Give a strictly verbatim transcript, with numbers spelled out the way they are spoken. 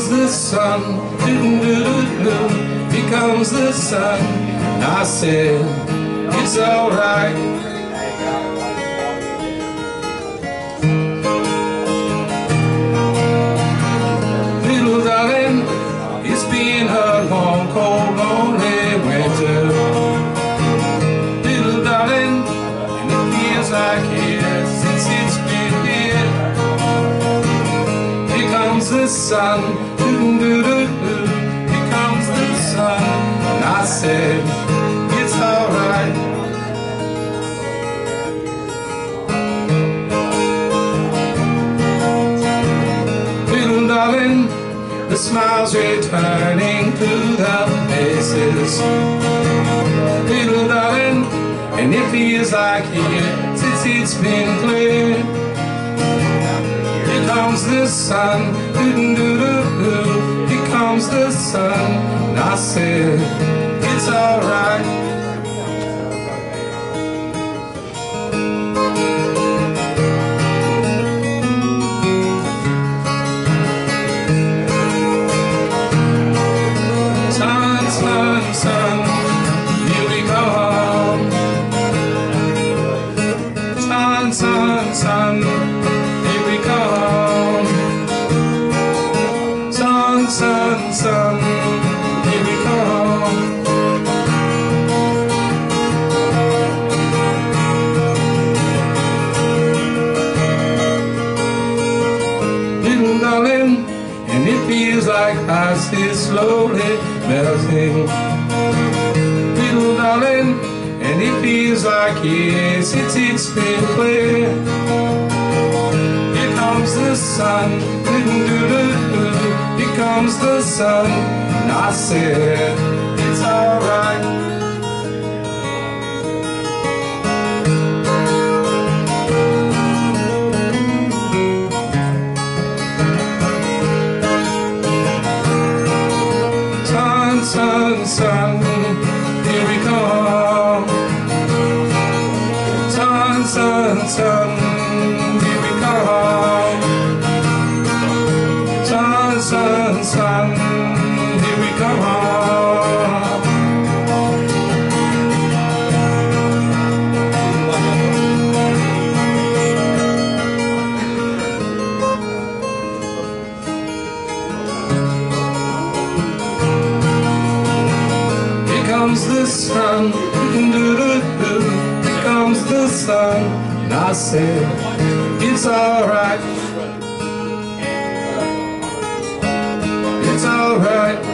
comes the sun, doo-doo-doo-doo. Here comes the sun. And I said, it's alright. Little darling, it's been a long, cold, lonely winter. Little darling, and it feels like years since it's been here. Here comes the sun, doo-doo-doo-doo. Here comes the sun. And I said, it's alright. Little darling, the smiles returning to the faces. Little darling, and it feels like years since it's been clear. Here comes the sun, doo-doo-doo-doo. Here comes the sun. And I said, it's alright. Sun, sun, sun, here we come. Sun, sun, sun, here we come. Sun, sun, sun, here we come. Little darling, and it feels like ice is slowly melting. Little darling, and it feels like years since it's been clear. Here comes the sun, doo-doo-doo-doo. Here comes the sun. And I said, it's alright. Sun, sun, sun, here we come. Sun, sun, sun, here we come. Sun, sun, sun, here we come. Here comes the sun, doo-doo-doo-doo. Here comes the sun. And I said, it's alright. It's alright.